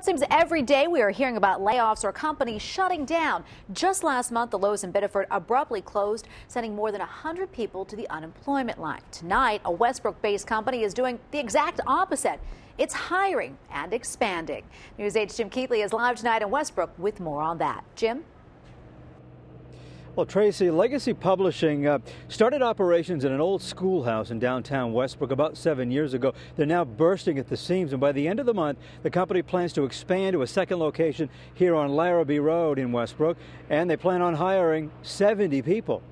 Well, it seems every day we are hearing about layoffs or companies shutting down. Just last month, the Lowe's in Biddeford abruptly closed, sending more than 100 people to the unemployment line. Tonight, a Westbrook-based company is doing the exact opposite. It's hiring and expanding. News 8's Jim Keithley is live tonight in Westbrook with more on that. Jim? Well, Tracy, Legacy Publishing started operations in an old schoolhouse in downtown Westbrook about 7 years ago. They're now bursting at the seams, and by the end of the month, the company plans to expand to a second location here on Larrabee Road in Westbrook, and they plan on hiring 70 people.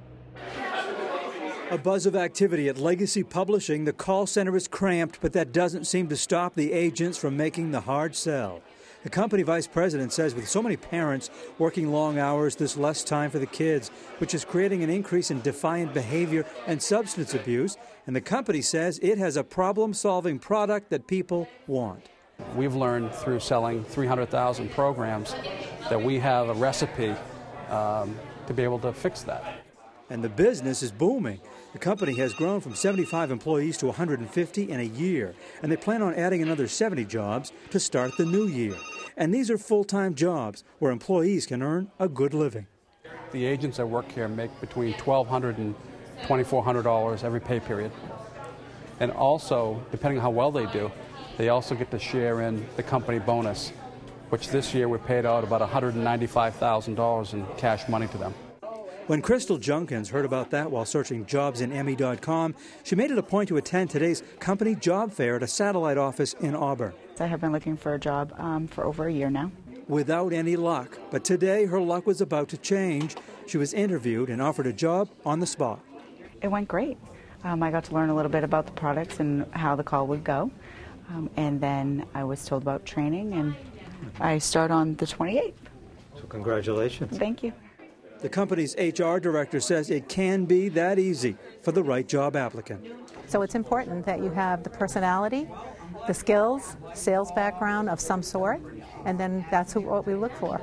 A buzz of activity at Legacy Publishing. The call center is cramped, but that doesn't seem to stop the agents from making the hard sell. The company vice president says with so many parents working long hours, there's less time for the kids, which is creating an increase in defiant behavior and substance abuse. And the company says it has a problem-solving product that people want. We've learned through selling 300,000 programs that we have a recipe to be able to fix that. And the business is booming. The company has grown from 75 employees to 150 in a year, and they plan on adding another 70 jobs to start the new year. And these are full-time jobs where employees can earn a good living. The agents that work here make between $1,200 and $2,400 every pay period. And also, depending on how well they do, they also get to share in the company bonus, which this year we paid out about $195,000 in cash money to them. When Crystal Junkins heard about that while searching jobs in Emmy.com, she made it a point to attend today's company job fair at a satellite office in Auburn. I have been looking for a job for over a year now. Without any luck. But today her luck was about to change. She was interviewed and offered a job on the spot. It went great. I got to learn a little bit about the products and how the call would go. And then I was told about training, and I start on the 28th. So congratulations. Thank you. The company's HR director says it can be that easy for the right job applicant. So it's important that you have the personality, the skills, sales background of some sort, and then that's what we look for.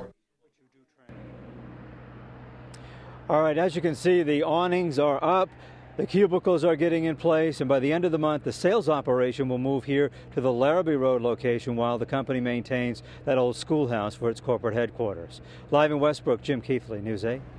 All right, as you can see, the awnings are up, the cubicles are getting in place, and by the end of the month, the sales operation will move here to the Larrabee Road location while the company maintains that old schoolhouse for its corporate headquarters. Live in Westbrook, Jim Keithley, News 8.